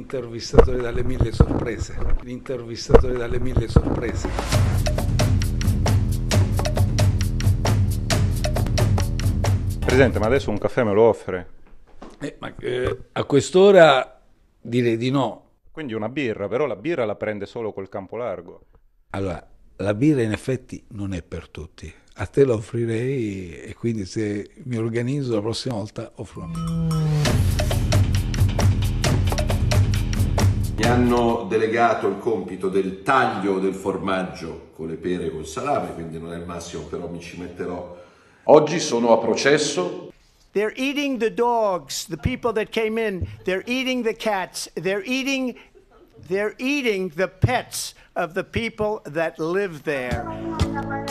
L'intervistatore dalle mille sorprese. L'intervistatore dalle mille sorprese. Presidente, ma adesso un caffè me lo offre? A quest'ora direi di no. Quindi una birra, però la birra la prende solo col campo largo. Allora, la birra in effetti non è per tutti. A te la offrirei e quindi se mi organizzo la prossima volta offro una birra. Mi hanno delegato il compito del taglio del formaggio con le pere e col salame, quindi non è il massimo, però mi ci metterò. Oggi sono a processo. They're eating the dogs, the people that came in. They're eating the cats. They're eating the pets of the people that live there.